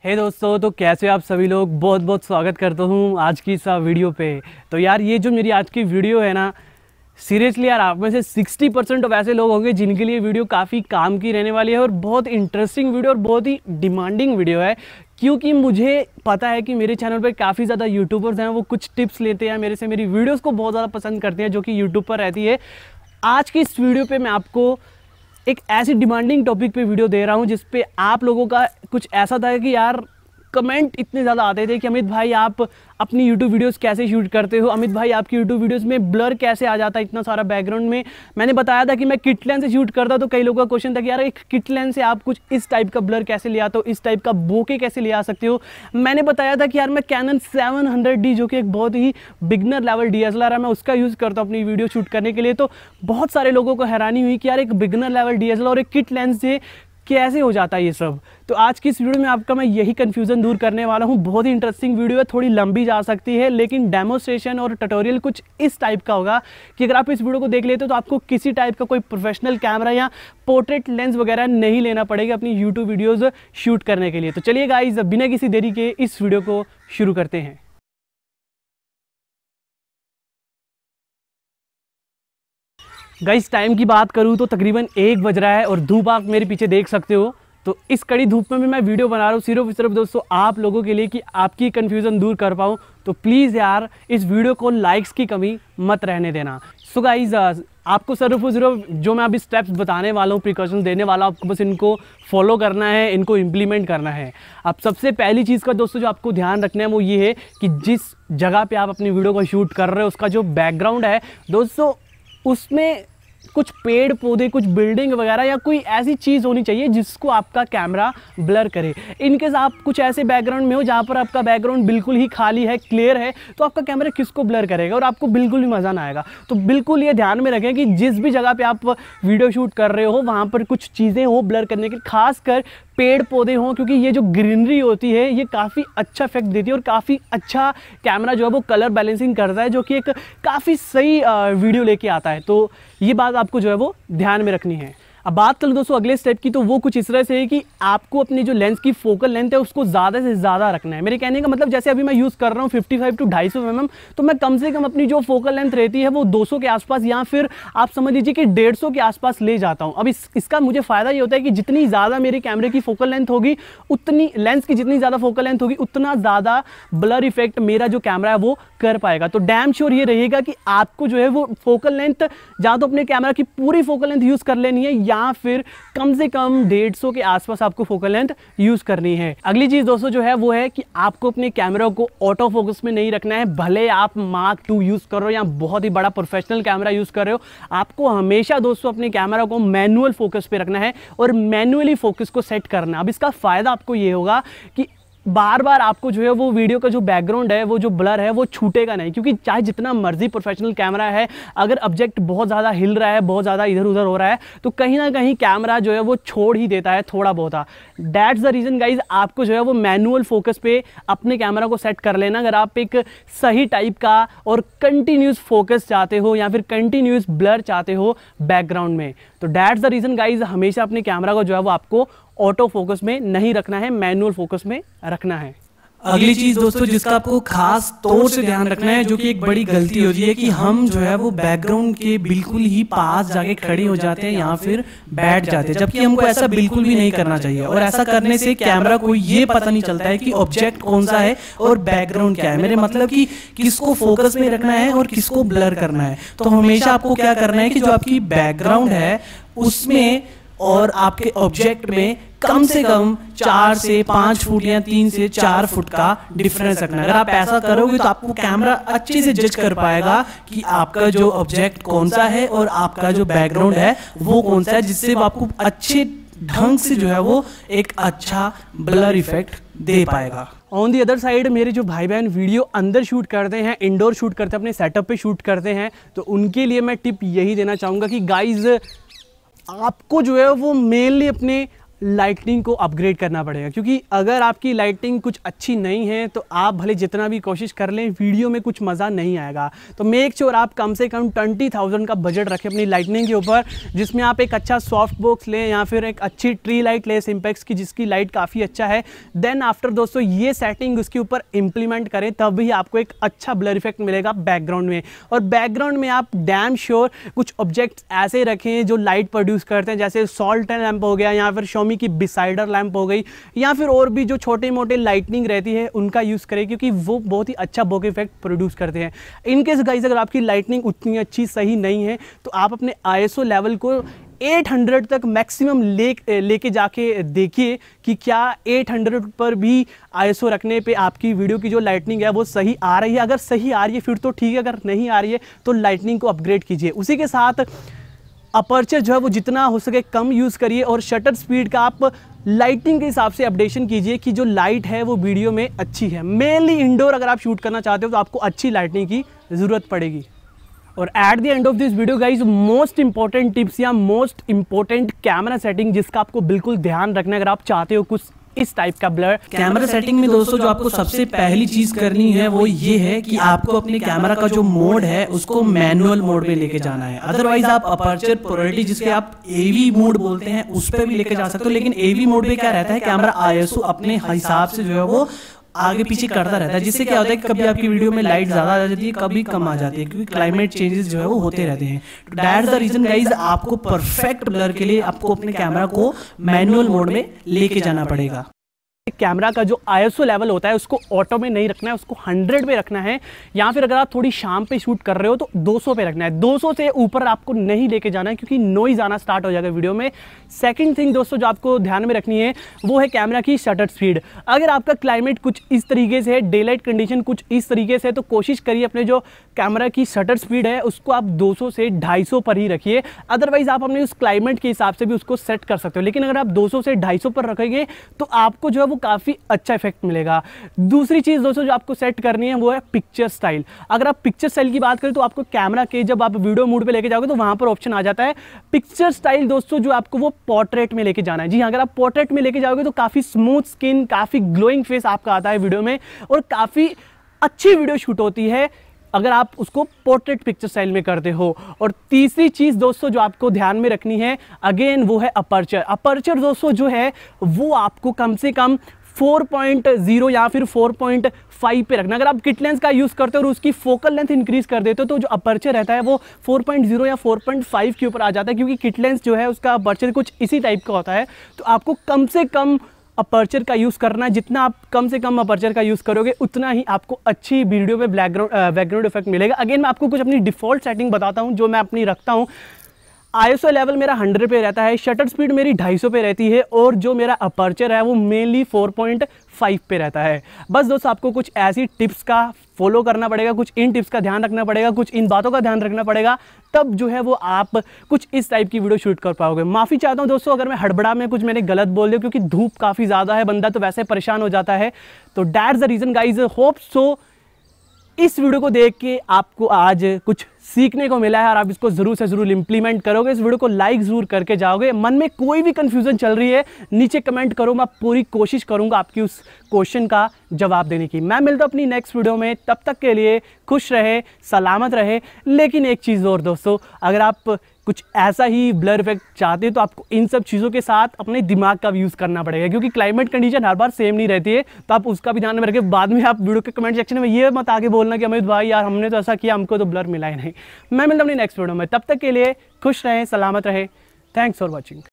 हे दोस्तों, तो कैसे आप सभी लोग। बहुत बहुत स्वागत करता हूँ आज की इस वीडियो पे। तो यार ये जो मेरी आज की वीडियो है ना, सीरियसली यार आप में से 60% ऑफ ऐसे लोग होंगे जिनके लिए वीडियो काफ़ी काम की रहने वाली है और बहुत इंटरेस्टिंग वीडियो और बहुत ही डिमांडिंग वीडियो है। क्योंकि मुझे पता है कि मेरे चैनल पर काफ़ी ज़्यादा यूट्यूबर्स हैं, वो कुछ टिप्स लेते हैं मेरे से, मेरी वीडियोज़ को बहुत ज़्यादा पसंद करते हैं जो कि यूट्यूब पर रहती है। आज की इस वीडियो पर मैं आपको एक ऐसी डिमांडिंग टॉपिक पे वीडियो दे रहा हूँ जिस पे आप लोगों का कुछ ऐसा था कि यार कमेंट इतने ज़्यादा आते थे कि अमित भाई आप अपनी यूट्यूब वीडियोस कैसे शूट करते हो, अमित भाई आपकी यूट्यूब वीडियोस में ब्लर कैसे आ जाता है इतना सारा बैकग्राउंड में। मैंने बताया था कि मैं किट लेंस से शूट करता, तो कई लोगों का क्वेश्चन था कि यार एक किट लेंस से आप कुछ इस टाइप का ब्लर कैसे ले आते हो, इस टाइप का बोके कैसे ले आ सकते हो। मैंने बताया था कि यार मैं कैनन 700D जो कि एक बहुत ही बिगनर लेवल DSLR है, मैं उसका यूज़ करता हूँ अपनी वीडियो शूट करने के लिए। तो बहुत सारे लोगों को हैरानी हुई कि यार एक बिगनर लेवल DSLR और एक किट लेंस से कैसे हो जाता है ये सब। तो आज की इस वीडियो में आपका मैं यही कन्फ्यूज़न दूर करने वाला हूँ। बहुत ही इंटरेस्टिंग वीडियो है, थोड़ी लंबी जा सकती है, लेकिन डेमोस्ट्रेशन और ट्यूटोरियल कुछ इस टाइप का होगा कि अगर आप इस वीडियो को देख लेते हो तो आपको किसी टाइप का कोई प्रोफेशनल कैमरा या पोर्ट्रेट लेंस वगैरह नहीं लेना पड़ेगा अपनी यूट्यूब वीडियोज़ शूट करने के लिए। तो चलिए गाइस, बिना किसी देरी के इस वीडियो को शुरू करते हैं। गाइस टाइम की बात करूँ तो तकरीबन 1 बज रहा है और धूप आप मेरे पीछे देख सकते हो। तो इस कड़ी धूप में भी मैं वीडियो बना रहा हूँ सिर्फ दोस्तों आप लोगों के लिए कि आपकी कन्फ्यूज़न दूर कर पाऊँ। तो प्लीज़ यार इस वीडियो को लाइक्स की कमी मत रहने देना। सो गाइस आपको सिर्फ जो मैं अभी स्टेप्स बताने वाला हूँ, प्रिकॉशंस देने वाला हूँ, आपको बस इनको फॉलो करना है, इनको इम्प्लीमेंट करना है। अब सबसे पहली चीज़ का दोस्तों जो आपको ध्यान रखना है वो ये है कि जिस जगह पे आप अपनी वीडियो को शूट कर रहे हो उसका जो बैकग्राउंड है दोस्तों, उसमें कुछ पेड़ पौधे, कुछ बिल्डिंग वगैरह या कोई ऐसी चीज़ होनी चाहिए जिसको आपका कैमरा ब्लर करे। इनकेस आप कुछ ऐसे बैकग्राउंड में हो जहाँ पर आपका बैकग्राउंड बिल्कुल ही खाली है, क्लियर है, तो आपका कैमरा किसको ब्लर करेगा और आपको बिल्कुल भी मज़ा ना आएगा। तो बिल्कुल ये ध्यान में रखें कि जिस भी जगह पे आप वीडियो शूट कर रहे हो वहाँ पर कुछ चीज़ें हो ब्लर करने के, खासकर पेड़ पौधे हों, क्योंकि ये जो ग्रीनरी होती है ये काफ़ी अच्छा इफेक्ट देती है और काफ़ी अच्छा कैमरा जो है वो कलर बैलेंसिंग करता है, जो कि एक काफ़ी सही वीडियो लेके आता है। तो ये बात आपको जो है वो ध्यान में रखनी है। अब बात करूँ दोस्तों अगले स्टेप की, तो वो कुछ इस तरह से है कि आपको अपनी जो लेंस की फोकल लेंथ है उसको ज़्यादा से ज़्यादा रखना है। मेरे कहने का मतलब जैसे अभी मैं यूज़ कर रहा हूँ 55 to 250 mm, तो मैं कम से कम अपनी जो फोकल लेंथ रहती है वो 200 के आसपास या फिर आप समझ लीजिए कि 150 के आसपास ले जाता हूँ। अब इसका मुझे फ़ायदा ये होता है कि जितनी ज़्यादा मेरे कैमरे की फोकल लेंथ होगी, उतनी लेंस की जितनी ज़्यादा फोकल लेंथ होगी उतना ज़्यादा ब्लर इफेक्ट मेरा जो कैमरा है वो कर पाएगा। तो डैम श्योर ये रहेगा कि आपको जो है वो फोकल लेंथ या तो अपने कैमरा की पूरी फोकल लेंथ यूज़ कर लेनी है या फिर कम से कम 150 के आसपास आपको फोकल लेंथ यूज़ करनी है। अगली चीज़ दोस्तों जो है वो है कि आपको अपने कैमरा को ऑटो फोकस में नहीं रखना है। भले आप Mark II यूज़ कर रहे हो या बहुत ही बड़ा प्रोफेशनल कैमरा यूज़ कर रहे हो, आपको हमेशा दोस्तों अपने कैमरा को मैनुअल फोकस पे रखना है और मैनुअली फोकस को सेट करना। अब इसका फ़ायदा आपको ये होगा कि बार बार आपको जो है वो वीडियो का जो बैकग्राउंड है, वो जो ब्लर है वो छूटेगा नहीं, क्योंकि चाहे जितना मर्जी प्रोफेशनल कैमरा है, अगर ऑब्जेक्ट बहुत ज़्यादा हिल रहा है, बहुत ज़्यादा इधर उधर हो रहा है, तो कहीं ना कहीं कैमरा जो है वो छोड़ ही देता है थोड़ा बहुत। दैट्स द रीज़न गाइज आपको जो है वो मैनुअल फोकस पे अपने कैमरा को सेट कर लेना अगर आप एक सही टाइप का और कंटिन्यूस फोकस चाहते हो या फिर कंटिन्यूस ब्लर चाहते हो बैकग्राउंड में। तो दैट्स द रीज़न गाइज हमेशा अपने कैमरा को जो है वो आपको ऑटो फोकस में नहीं रखना है, मैनुअल फोकस में रखना है। अगली चीज दोस्तों जिसका आपको खास तौर से ध्यान रखना है, जो कि एक बड़ी गलती होती है कि हम जो है वो बैकग्राउंड के बिल्कुल ही पास जाके खड़े हो जाते हैं या फिर बैठ जाते हैं, जबकि हमको ऐसा बिल्कुल भी नहीं करना चाहिए। और ऐसा करने से कैमरा को ये पता नहीं चलता है कि ऑब्जेक्ट कौन सा है और बैकग्राउंड क्या है। मेरे मतलब कि किसको फोकस में रखना है और किसको ब्लर करना है। तो हमेशा आपको क्या करना है कि जो आपकी बैकग्राउंड है उसमें और आपके ऑब्जेक्ट में कम से कम 4 से 5 फुट या 3 से 4 फुट का डिफरेंस रखना है। अगर आप ऐसा करोगे तो आपको कैमरा अच्छे से जज कर पाएगा कि आपका जो ऑब्जेक्ट कौन सा है और आपका जो बैकग्राउंड है वो कौन सा है, जिससे वो आपको अच्छे ढंग से जो है वो एक अच्छा ब्लर इफेक्ट दे पाएगा। ऑन दी अदर साइड मेरे जो भाई बहन वीडियो अंदर शूट करते हैं, इंडोर शूट करते हैं, अपने सेटअप पे शूट करते हैं, तो उनके लिए मैं टिप यही देना चाहूँगा कि गाइज आपको जो है वो मेनली अपने लाइटनिंग को अपग्रेड करना पड़ेगा, क्योंकि अगर आपकी लाइटिंग कुछ अच्छी नहीं है तो आप भले जितना भी कोशिश कर लें वीडियो में कुछ मज़ा नहीं आएगा। तो मेक श्योर आप कम से कम 20,000 का बजट रखें अपनी लाइटनिंग के ऊपर, जिसमें आप एक अच्छा सॉफ्ट बॉक्स लें या फिर एक अच्छी ट्री लाइट लें सिंपेक्स की, जिसकी लाइट काफ़ी अच्छा है। देन आफ्टर दोस्तों ये सेटिंग उसके ऊपर इंप्लीमेंट करें, तभी आपको एक अच्छा ब्लर इफेक्ट मिलेगा बैकग्राउंड में। और बैकग्राउंड में आप डैम श्योर कुछ ऑब्जेक्ट्स ऐसे रखें जो लाइट प्रोड्यूस करते हैं, जैसे सॉल्ट लैंप हो गया या फिर शॉमी की बिसाइडर लैंप हो गई, या फिर और भी जो छोटे मोटे लाइटनिंग रहती है उनका यूज़ करें, क्योंकि वो बहुत ही अच्छा बोके इफेक्ट प्रोड्यूस करते हैं। इनकेस गाइस अगर आपकी लाइटनिंग उतनी अच्छी सही नहीं है तो आप अपने ISO लेवल को 800 तक मैक्सिमम लेके जाके देखिए कि क्या 800 पर भी ISO रखने पे आपकी वीडियो की जो लाइटनिंग है वो सही आ रही है। अगर सही आ रही है फिर तो ठीक है, अगर नहीं आ रही है तो लाइटनिंग को अपग्रेड कीजिए। उसी के साथ अपर्चर जो है वो जितना हो सके कम यूज़ करिए, और शटर स्पीड का आप लाइटिंग के हिसाब से अपडेशन कीजिए कि जो लाइट है वो वीडियो में अच्छी है। मेनली इंडोर अगर आप शूट करना चाहते हो तो आपको अच्छी लाइटिंग की ज़रूरत पड़ेगी। और at the end of this video guys most important tips या मोस्ट इंपॉर्टेंट कैमरा सेटिंग जिसका आपको बिल्कुल ध्यान रखना है अगर आप चाहते हो कुछ इस टाइप का ब्लर। कैमरा सेटिंग में दोस्तों जो आपको सबसे पहली चीज करनी है वो ये है कि आपको अपने कैमरा का जो मोड है उसको मैनुअल मोड में लेके जाना है। अदरवाइज आप अपर्चर प्रायोरिटी जिसके आप AV मोड बोलते हैं उस पर भी लेके जा सकते हो, लेकिन AV मोड में क्या रहता है, कैमरा ISO अपने हिसाब से जो है वो आगे पीछे करता रहता है, जिससे क्या होता है कि कभी आपकी वीडियो में लाइट ज्यादा आ जाती है, कभी कम आ जाती है, क्योंकि क्लाइमेट चेंजेस जो है वो होते रहते हैं। तो दैट्स द रीजन गाइज आपको परफेक्ट ब्लर के लिए आपको अपने कैमरा को मैनुअल मोड में लेके जाना पड़ेगा। कैमरा का जो ISO लेवल होता है उसको ऑटो में नहीं रखना है, उसको 100 पे रखना है, या फिर अगर आप थोड़ी शाम पे शूट कर रहे हो तो 200 पे रखना है। 200 से ऊपर आपको नहीं लेके जाना है, क्योंकि नॉइज आना स्टार्ट हो जाएगा वीडियो में। सेकंड थिंग दोस्तों जो आपको ध्यान में रखनी है वो है कैमरा की शटर स्पीड। अगर आपका क्लाइमेट कुछ इस तरीके से है, डे लाइट कंडीशन कुछ इस तरीके से है, तो कोशिश करिए अपने जो कैमरा की शटर स्पीड है उसको आप 200 से 250 पर ही रखिए। अदरवाइज आप अपने उस क्लाइमेट के हिसाब से भी उसको सेट कर सकते हो, लेकिन अगर आप 200 से 250 पर रखेंगे तो आपको जो है वो काफ़ी अच्छा इफेक्ट मिलेगा। दूसरी चीज़ दोस्तों जो आपको सेट करनी है वो है पिक्चर स्टाइल। अगर आप पिक्चर स्टाइल की बात करें तो आपको कैमरा के जब आप वीडियो मोड पे लेके जाओगे तो वहां पर ऑप्शन आ जाता है पिक्चर स्टाइल। दोस्तों जो आपको वो पोर्ट्रेट में लेके जाना है। जी हाँ, अगर आप पोर्ट्रेट में लेके जाओगे तो काफ़ी स्मूथ स्किन, काफ़ी ग्लोइंग फेस आपका आता है वीडियो में, और काफ़ी अच्छी वीडियो शूट होती है अगर आप उसको पोर्ट्रेट पिक्चर स्टाइल में करते हो। और तीसरी चीज़ दोस्तों जो आपको ध्यान में रखनी है अगेन वो है अपर्चर। अपर्चर दोस्तों जो है वो आपको कम से कम 4.0 या फिर 4.5 पे रखना। अगर आप किट लेंस का यूज़ करते हो और उसकी फोकल लेंथ इंक्रीज कर देते हो तो जो अपर्चर रहता है वो 4.0 या 4.5 के ऊपर आ जाता है, क्योंकि किट लेंस जो है उसका अपर्चर कुछ इसी टाइप का होता है। तो आपको कम से कम अपर्चर का यूज़ करना है। जितना आप कम से कम अपर्चर का यूज़ करोगे उतना ही आपको अच्छी वीडियो में बैकग्राउंड इफेक्ट मिलेगा। अगेन मैं आपको कुछ अपनी डिफ़ॉल्ट सेटिंग बताता हूँ जो मैं अपनी रखता हूँ। ISO लेवल मेरा 100 पे रहता है, शटर स्पीड मेरी 250 पे रहती है, और जो मेरा अपर्चर है वो मेनली 4.5 पे रहता है। बस दोस्तों आपको कुछ ऐसी टिप्स का फॉलो करना पड़ेगा, कुछ इन टिप्स का ध्यान रखना पड़ेगा, कुछ इन बातों का ध्यान रखना पड़ेगा, तब जो है वो आप कुछ इस टाइप की वीडियो शूट कर पाओगे। माफ़ी चाहता हूँ दोस्तों अगर मैं हड़बड़ा में कुछ मैंने गलत बोल दिया, क्योंकि धूप काफ़ी ज़्यादा है, बंदा तो वैसे परेशान हो जाता है। तो that's the reason guys, hope so इस वीडियो को देख के आपको आज कुछ सीखने को मिला है और आप इसको ज़रूर से ज़रूर इंप्लीमेंट करोगे। इस वीडियो को लाइक ज़रूर करके जाओगे। मन में कोई भी कन्फ्यूज़न चल रही है नीचे कमेंट करो, मैं पूरी कोशिश करूंगा आपकी उस क्वेश्चन का जवाब देने की। मैं मिलता हूं अपनी नेक्स्ट वीडियो में, तब तक के लिए खुश रहे, सलामत रहे। लेकिन एक चीज़ और दोस्तों, अगर आप कुछ ऐसा ही ब्लर इफेक्ट चाहते हैं तो आपको इन सब चीज़ों के साथ अपने दिमाग का भी यूज़ करना पड़ेगा, क्योंकि क्लाइमेट कंडीशन हर बार सेम नहीं रहती है। तो आप उसका भी ध्यान में रखें। बाद में आप वीडियो के कमेंट सेक्शन में ये मत आगे बोलना कि अमित भाई यार हमने तो ऐसा किया, हमको तो ब्लर मिला ही नहीं। मैं मिलता हूं अपनी नेक्स्ट वीडियो में, तब तक के लिए खुश रहें, सलामत रहें। Thanks for watching.